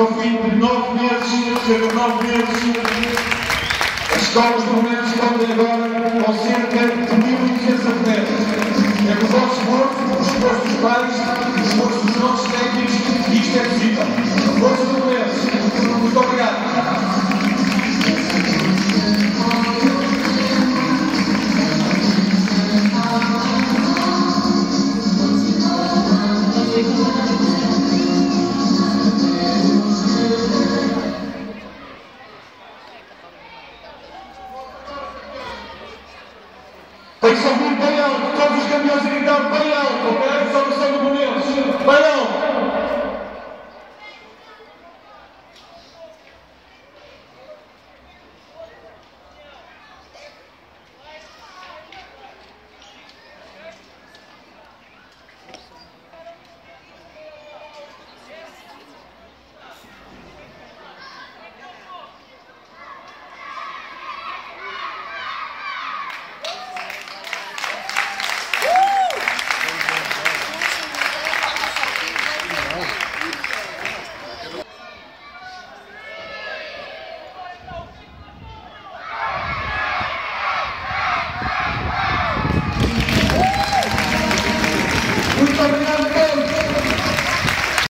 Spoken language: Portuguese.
ao fim de 9 meses, cerca de 9 meses, as escolas do momento respondem agora com cerca de 1.200 atletas. É com o vosso esforço, o esforço dos pais, o esforço dos nossos técnicos, e isto é possível. Força do momento. Muito obrigado. Tem que ouvir bem alto, todos os caminhões a gritar bem